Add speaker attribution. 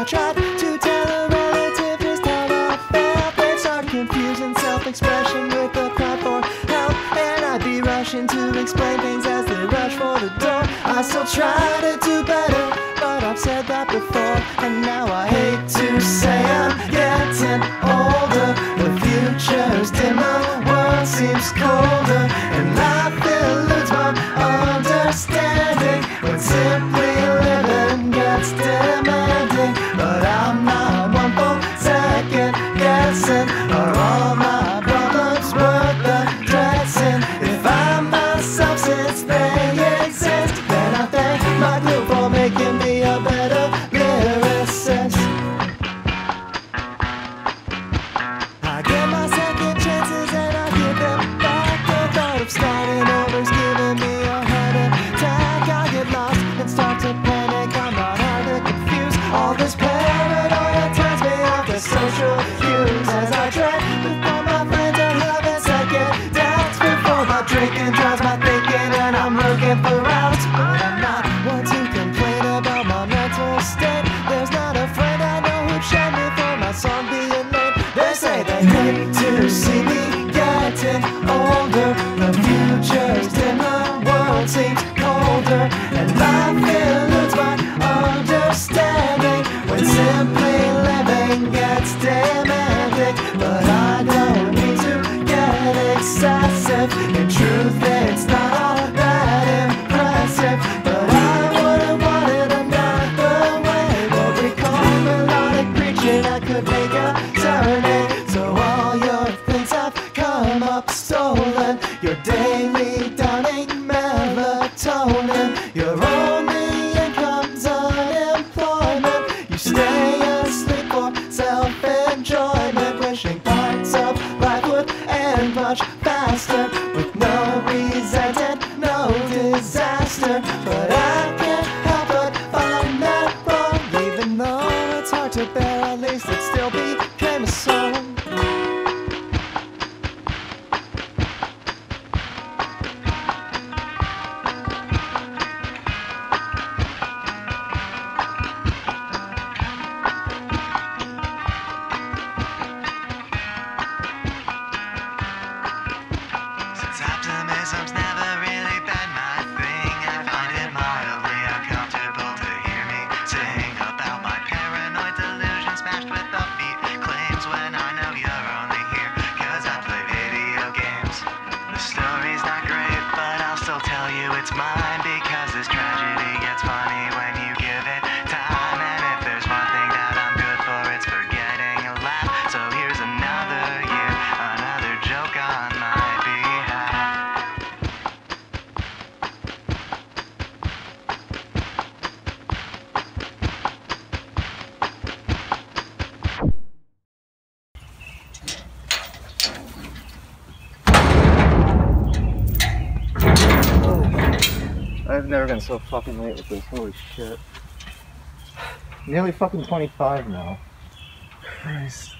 Speaker 1: tried to tell a relative just how I felt, they'd start confusing self-expression with a cry for help, and I'd be rushing to explain things as they rush for the door. I still try to do better, but I've said that before, and now I hate to say I'm getting older. The future's dimmer, world seems colder, and life eludes my understanding when simply living gets demanding. But I'm not one for second guessing. Are all my problems worth addressing? If I'm myself since they exist, then I thank my group for making me a better lyricist. I get my second chances and I give them back. The thought of starting over's giving me a heart attack. I get lost and start to panic. I'm not hard to confuse. All this paranoia turns me off the social cues as I try with all my friends are having second doubts before my drinking drives my thinking, and I'm looking for outs. But I'm not one to complain about my mental state. There's not a friend I know who'd shame me for my song being late. They say they hate to see me getting older. The future's dimmer, world seems colder, and life eludes my understanding when simply living gets demanding. But I don't need to get excessive. In truth, it's not all that impressive. But I wouldn't want it another way. What we call melodic preaching, I could make a serenade. So all your things have come up stolen. Your daily downing melatonin. Your only income's unemployment. You stay asleep for self-enjoyment, wishing parts of life would end much faster, with no resentment, no disaster. But I can't help but find that wrong. Even though it's hard to bear, at least it still became a song.
Speaker 2: Optimism's never really been my thing. I find it mildly uncomfortable to hear me sing about my paranoid delusions smashed with upbeat claims when I know you're only here 'cause I play video games. The story's not great, but I'll still tell you it's mine, because this tragedy gets funny when you give it time. And if there's one thing that I'm good for, it's for getting a laugh. So here's another year, another joke on my behalf.
Speaker 1: I've never been so fucking late with this. Holy shit. Nearly fucking 25 now. Christ.